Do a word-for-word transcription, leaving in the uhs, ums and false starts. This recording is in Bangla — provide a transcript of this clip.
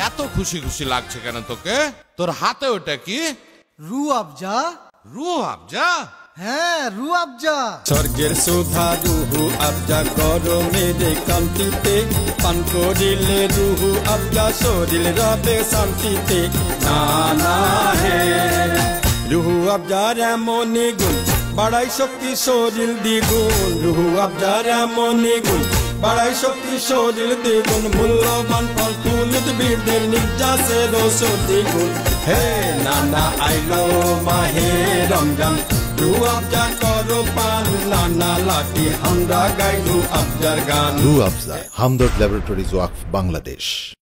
এত খুশি খুশি লাগছে কেন তোকে? তোর হাতে ওটা কি? রু আফজা। রু আফজা? হ্যাঁ, রু আফজা। স্বর্গের সুধা রুহু আফজা গরমের কান্তিতে, পান করিলে রুহু আফজা শরীর রবে শান্তিতে। না না হে রুহু আফজার এমনই গুণ, বাড়াই শক্তি শরীর দ্বিগুণ। রুহু আফজার এমনই গুণ, বাড়াই শক্তি শরীর দ্বিগুণ। মূল্যবান ফল তুলিত বীরদের নির্যাসের ওষুধ দ্বিগুণ। হে নানা আইলো মাহে রমজান, রু আফজা করো পান, নানা লাঠি আমরা গাইলু আফজার গান। রু আফজা, হামদর্দ ল্যাবরেটরিজ ওয়াকফ, বাংলাদেশ।